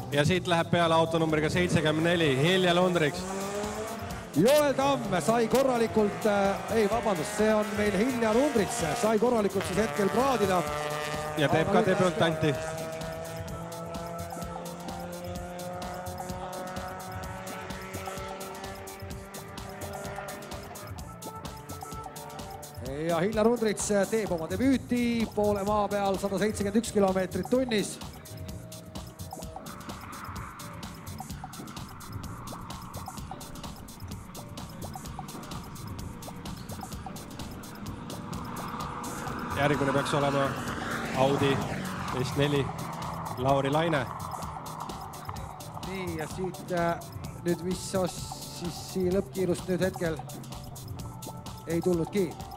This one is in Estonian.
Ja siit läheb peale autonumbriga 74, Hilja Lundriks. Joel Tamm sai korralikult, see on meil Hilja Lundriks, sai korralikult siis hetkel praadida. Ja teeb ka debütanti. Ja Hilja Lundriks teeb oma debüüti poole maa peal 171 kilomeetrit tunnis. Järgmine peaks olema Audi S4 Lauri Laine. Nii, ja siit nüüd mis siis lõppkiirust nüüd hetkel ei tulnudki.